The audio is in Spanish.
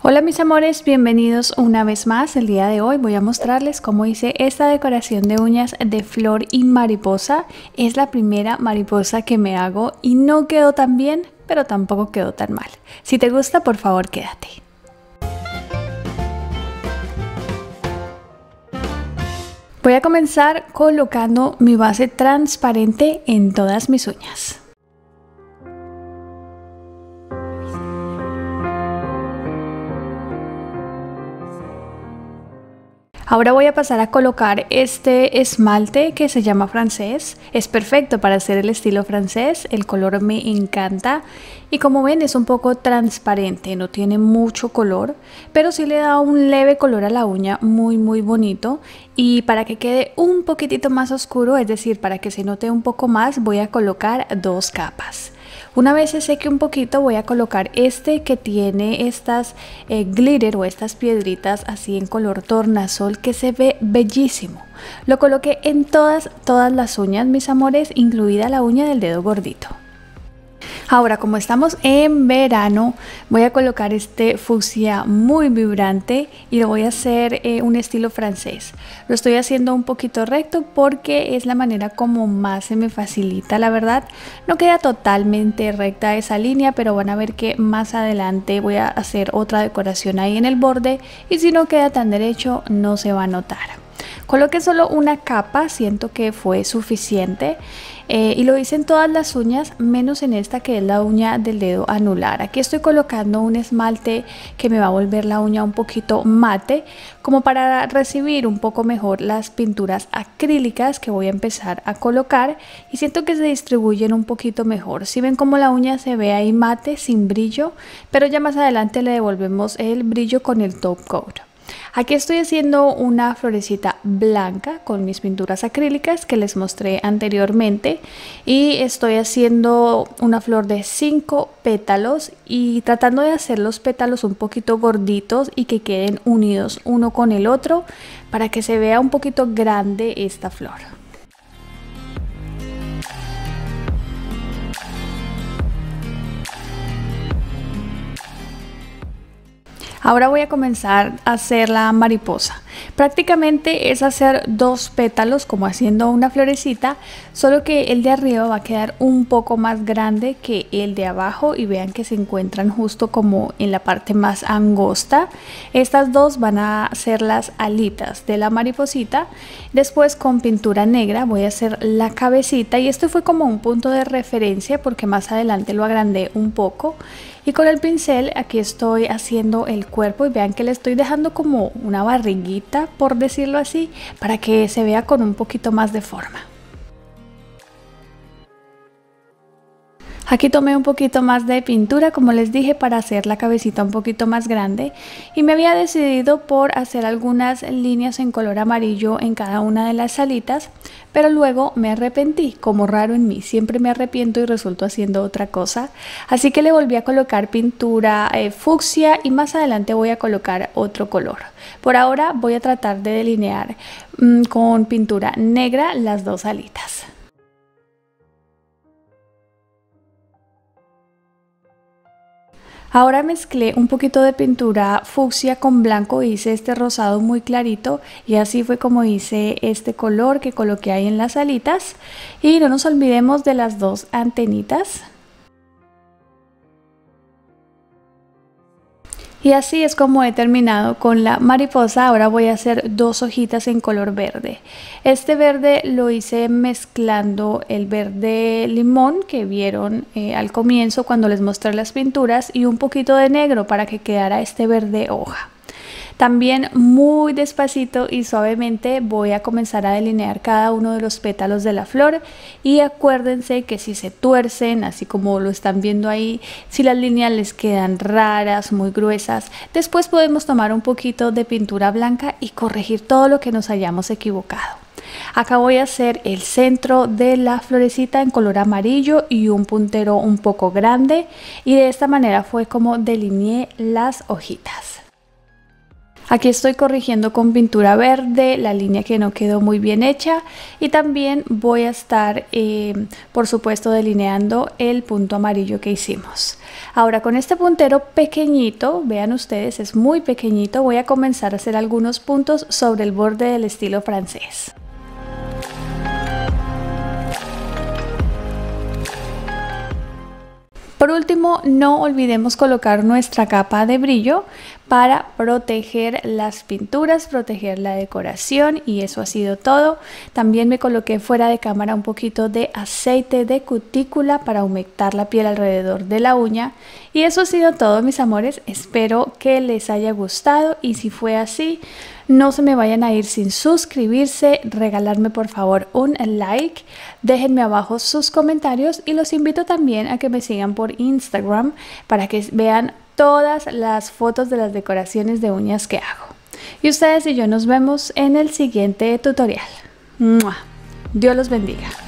Hola mis amores, bienvenidos una vez más. El día de hoy voy a mostrarles cómo hice esta decoración de uñas de flor y mariposa. Es la primera mariposa que me hago y no quedó tan bien, pero tampoco quedó tan mal. Si te gusta, por favor quédate. Voy a comenzar colocando mi base transparente en todas mis uñas. Ahora voy a pasar a colocar este esmalte que se llama francés. Es perfecto para hacer el estilo francés, el color me encanta y como ven es un poco transparente, no tiene mucho color, pero sí le da un leve color a la uña muy bonito. Y para que quede un poquitito más oscuro, es decir, para que se note un poco más, voy a colocar dos capas. Una vez se seque un poquito voy a colocar este que tiene estas glitter o estas piedritas así en color tornasol que se ve bellísimo. Lo coloqué en todas las uñas, mis amores, incluida la uña del dedo gordito. Ahora, como estamos en verano, voy a colocar este fucsia muy vibrante y lo voy a hacer un estilo francés. Lo estoy haciendo un poquito recto porque es la manera como más se me facilita, la verdad. No queda totalmente recta esa línea, pero van a ver que más adelante voy a hacer otra decoración ahí en el borde y si no queda tan derecho no se va a notar. Coloqué solo una capa, siento que fue suficiente y lo hice en todas las uñas menos en esta que es la uña del dedo anular. Aquí estoy colocando un esmalte que me va a volver la uña un poquito mate como para recibir un poco mejor las pinturas acrílicas que voy a empezar a colocar y siento que se distribuyen un poquito mejor. Si ven como la uña se ve ahí mate sin brillo, pero ya más adelante le devolvemos el brillo con el top coat. Aquí estoy haciendo una florecita blanca con mis pinturas acrílicas que les mostré anteriormente y estoy haciendo una flor de 5 pétalos y tratando de hacer los pétalos un poquito gorditos y que queden unidos uno con el otro para que se vea un poquito grande esta flor. Ahora voy a comenzar a hacer la mariposa. Prácticamente es hacer dos pétalos como haciendo una florecita, solo que el de arriba va a quedar un poco más grande que el de abajo y vean que se encuentran justo como en la parte más angosta. Estas dos van a ser las alitas de la mariposita. Después con pintura negra voy a hacer la cabecita y esto fue como un punto de referencia porque más adelante lo agrandé un poco. Y con el pincel aquí estoy haciendo el cuerpo y vean que le estoy dejando como una barriguita, por decirlo así, para que se vea con un poquito más de forma. Aquí tomé un poquito más de pintura, como les dije, para hacer la cabecita un poquito más grande y me había decidido por hacer algunas líneas en color amarillo en cada una de las alitas, pero luego me arrepentí, como raro en mí, siempre me arrepiento y resulto haciendo otra cosa, así que le volví a colocar pintura fucsia y más adelante voy a colocar otro color. Por ahora voy a tratar de delinear con pintura negra las dos alitas. Ahora mezclé un poquito de pintura fucsia con blanco, hice este rosado muy clarito y así fue como hice este color que coloqué ahí en las alitas. Y no nos olvidemos de las dos antenitas. Y así es como he terminado con la mariposa. Ahora voy a hacer dos hojitas en color verde. Este verde lo hice mezclando el verde limón que vieron al comienzo cuando les mostré las pinturas y un poquito de negro para que quedara este verde hoja. También muy despacito y suavemente voy a comenzar a delinear cada uno de los pétalos de la flor y acuérdense que si se tuercen, así como lo están viendo ahí, si las líneas les quedan raras, muy gruesas, después podemos tomar un poquito de pintura blanca y corregir todo lo que nos hayamos equivocado. Acá voy a hacer el centro de la florecita en color amarillo y un puntero un poco grande y de esta manera fue como delineé las hojitas. Aquí estoy corrigiendo con pintura verde la línea que no quedó muy bien hecha y también voy a estar por supuesto delineando el punto amarillo que hicimos. Ahora con este puntero pequeñito, vean ustedes, es muy pequeñito, voy a comenzar a hacer algunos puntos sobre el borde del estilo francés. Por último, no olvidemos colocar nuestra capa de brillo para proteger las pinturas, proteger la decoración, y eso ha sido todo. También me coloqué fuera de cámara un poquito de aceite de cutícula para humectar la piel alrededor de la uña. Y eso ha sido todo, mis amores. Espero que les haya gustado, y si fue así, no se me vayan a ir sin suscribirse, regalarme por favor un like, déjenme abajo sus comentarios y los invito también a que me sigan por Instagram para que vean todas las fotos de las decoraciones de uñas que hago. Y ustedes y yo nos vemos en el siguiente tutorial. ¡Mua! Dios los bendiga.